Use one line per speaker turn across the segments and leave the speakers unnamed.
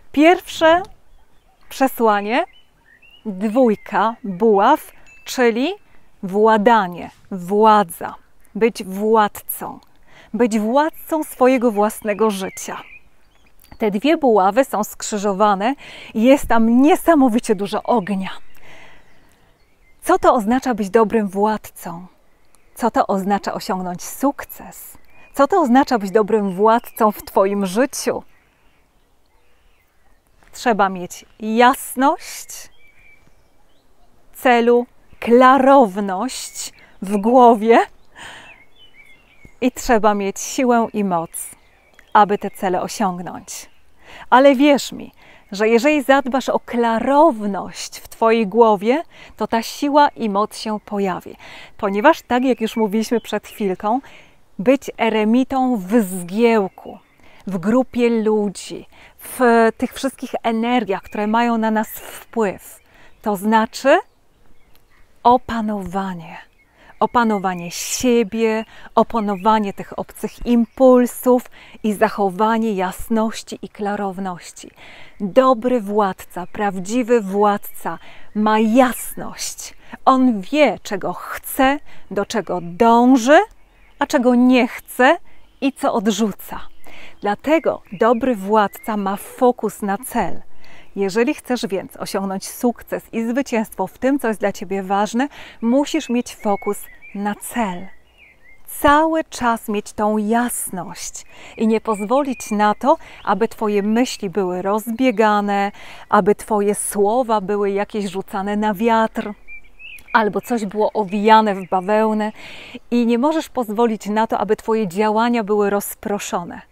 Pierwsze przesłanie, dwójka, buław, czyli władanie, władza, być władcą swojego własnego życia. Te dwie buławy są skrzyżowane i jest tam niesamowicie dużo ognia. Co to oznacza być dobrym władcą? Co to oznacza osiągnąć sukces? Co to oznacza być dobrym władcą w Twoim życiu? Trzeba mieć jasność celu, klarowność w głowie i trzeba mieć siłę i moc, aby te cele osiągnąć. Ale wierz mi, że jeżeli zadbasz o klarowność w Twojej głowie, to ta siła i moc się pojawi. Ponieważ, tak jak już mówiliśmy przed chwilką, być eremitą w zgiełku, w grupie ludzi, w tych wszystkich energiach, które mają na nas wpływ, to znaczy opanowanie siebie, opanowanie tych obcych impulsów i zachowanie jasności i klarowności. Dobry władca, prawdziwy władca ma jasność. On wie, czego chce, do czego dąży, a czego nie chce i co odrzuca. Dlatego dobry władca ma fokus na cel. Jeżeli chcesz więc osiągnąć sukces i zwycięstwo w tym, co jest dla Ciebie ważne, musisz mieć fokus na cel. Cały czas mieć tą jasność i nie pozwolić na to, aby Twoje myśli były rozbiegane, aby Twoje słowa były jakieś rzucane na wiatr, albo coś było owijane w bawełnę i nie możesz pozwolić na to, aby Twoje działania były rozproszone.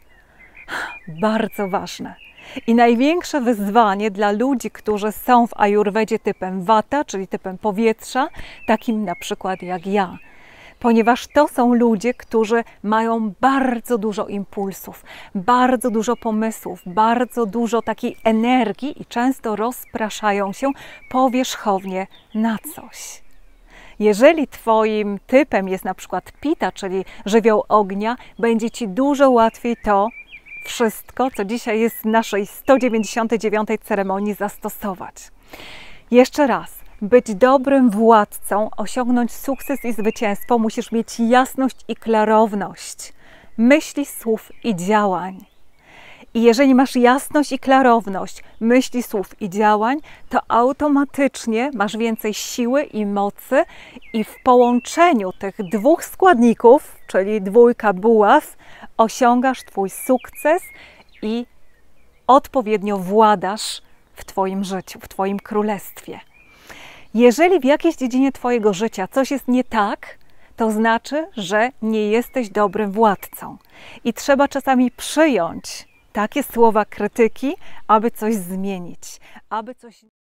Bardzo ważne. I największe wyzwanie dla ludzi, którzy są w ajurwedzie typem Vata, czyli typem powietrza, takim na przykład jak ja. Ponieważ to są ludzie, którzy mają bardzo dużo impulsów, bardzo dużo pomysłów, bardzo dużo takiej energii i często rozpraszają się powierzchownie na coś. Jeżeli Twoim typem jest na przykład Pitta, czyli żywioł ognia, będzie Ci dużo łatwiej to wszystko, co dzisiaj jest w naszej 199. ceremonii, zastosować. Jeszcze raz, być dobrym władcą, osiągnąć sukces i zwycięstwo, musisz mieć jasność i klarowność myśli, słów i działań. I jeżeli masz jasność i klarowność myśli, słów i działań, to automatycznie masz więcej siły i mocy i w połączeniu tych dwóch składników, czyli dwójka buław, osiągasz Twój sukces i odpowiednio władasz w Twoim życiu, w Twoim królestwie. Jeżeli w jakiejś dziedzinie Twojego życia coś jest nie tak, to znaczy, że nie jesteś dobrym władcą. I trzeba czasami przyjąć takie słowa krytyki, aby coś zmienić, aby coś